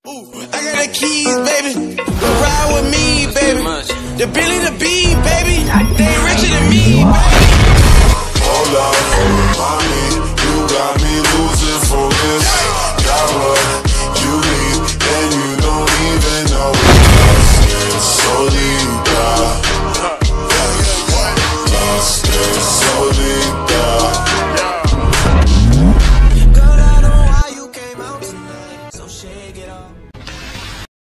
I got the keys, baby. Ride with me, baby. The Billy the B, baby. They richer than me, baby.